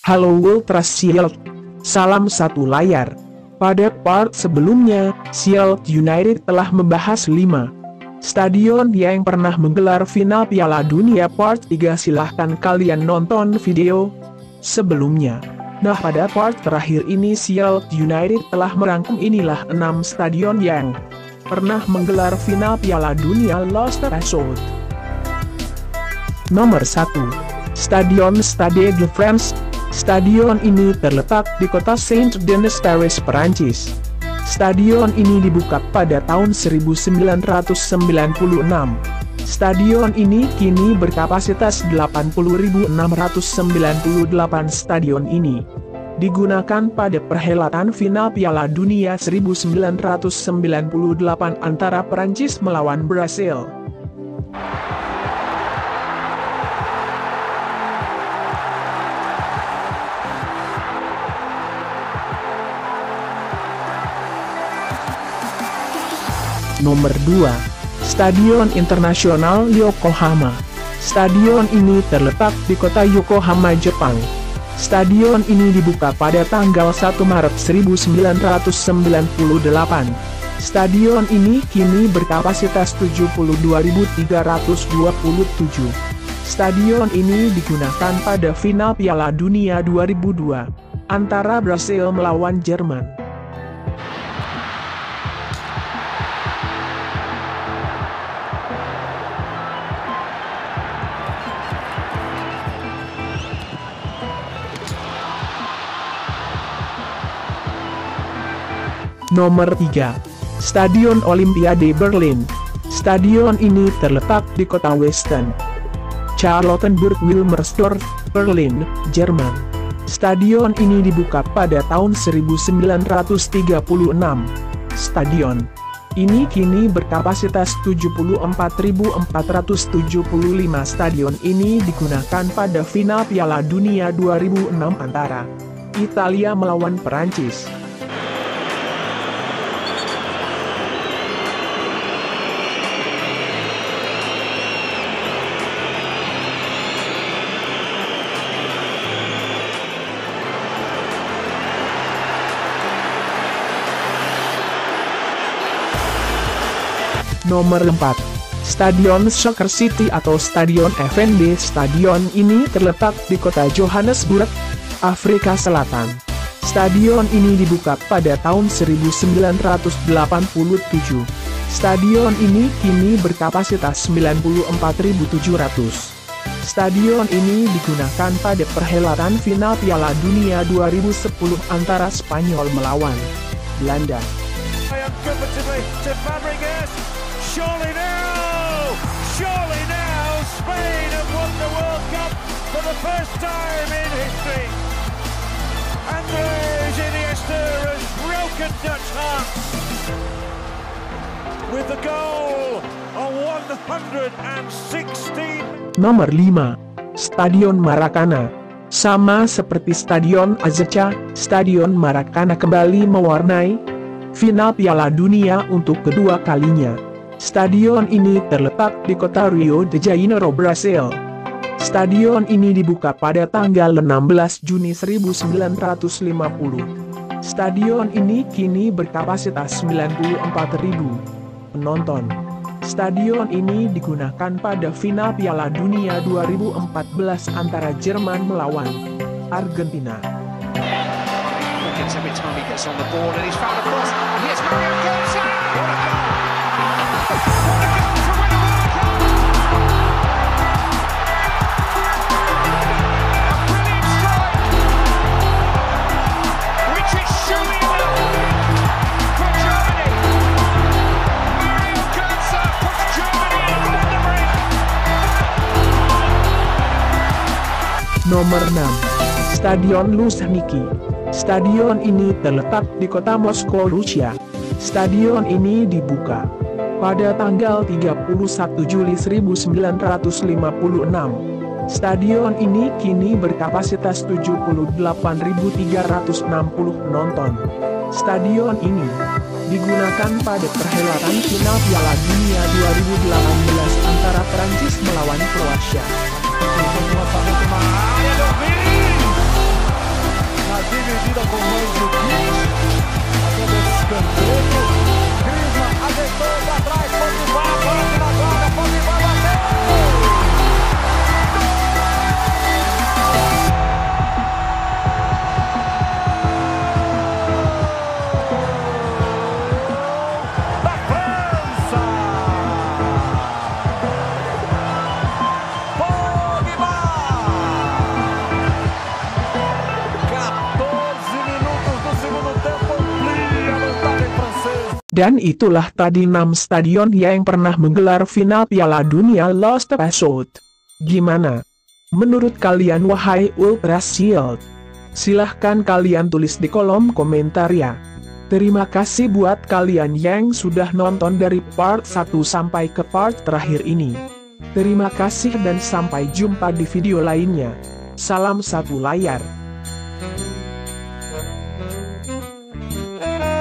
Halo Ultra Shield. Salam satu layar. Pada part sebelumnya, Shield United telah membahas 5 stadion yang pernah menggelar final Piala Dunia part 3. Silahkan kalian nonton video sebelumnya. Nah, pada part terakhir ini Shield United telah merangkum inilah 6 stadion yang pernah menggelar final Piala Dunia Lost Episode. Nomor 1. Stadion Stade de France. Stadion ini terletak di kota Saint-Denis, Paris, Perancis. Stadion ini dibuka pada tahun 1996. Stadion ini kini berkapasitas 80.698. Stadion ini digunakan pada perhelatan final Piala Dunia 1998 antara Perancis melawan Brasil. Nomor 2. Stadion Internasional Yokohama. Stadion ini terletak di kota Yokohama, Jepang. Stadion ini dibuka pada tanggal 1 Maret 1998. Stadion ini kini berkapasitas 72.327. Stadion ini digunakan pada final Piala Dunia 2002 antara Brasil melawan Jerman. Nomor 3. Stadion Olimpiade Berlin. Stadion ini terletak di kota Westen Charlottenburg-Wilmersdorf, Berlin, Jerman. Stadion ini dibuka pada tahun 1936. Stadion ini kini berkapasitas 74.475. Stadion ini digunakan pada final Piala Dunia 2006 antara Italia melawan Perancis. Nomor 4. Stadion Soccer City atau Stadion FNB. Stadion ini terletak di kota Johannesburg, Afrika Selatan. Stadion ini dibuka pada tahun 1987. Stadion ini kini berkapasitas 94.700. Stadion ini digunakan pada perhelatan final Piala Dunia 2010 antara Spanyol melawan Belanda. Surely now, Spain have won the World Cup for the first time in history. Andres Iniesta has broken Dutch hearts with the goal of 116. Nomor 5. Stadion Maracana. Sama seperti Stadion Azteca, Stadion Maracana kembali mewarnai final Piala Dunia untuk kedua kalinya. Stadion ini terletak di kota Rio de Janeiro, Brasil. Stadion ini dibuka pada tanggal 16 Juni 1950. Stadion ini kini berkapasitas 94.000 penonton. Stadion ini digunakan pada final Piala Dunia 2014 antara Jerman melawan Argentina. Nomor 6. Stadion Luzhniki. Stadion ini terletak di kota Moskow, Rusia. Stadion ini dibuka pada tanggal 31 Juli 1956. Stadion ini kini berkapasitas 78.360 penonton. Stadion ini digunakan pada perhelatan final Piala Dunia 2018 antara Perancis melawan Kroasia. dividida com mãos do Kit. Fazendo esse escanteio. Griezmann ajeitou para trás. Pogba bate na guarda. Pogba bateu. Da França. Pogba. 14 minutos do segundo tempo. Amplia a vantagem francesa. Dan itulah tadi 6 stadion yang pernah menggelar final Piala Dunia Lost Episode. Gimana? Menurut kalian wahai Ultra Shield? Silahkan kalian tulis di kolom komentar ya. Terima kasih buat kalian yang sudah nonton dari part 1 sampai ke part terakhir ini. Terima kasih dan sampai jumpa di video lainnya. Salam satu layar.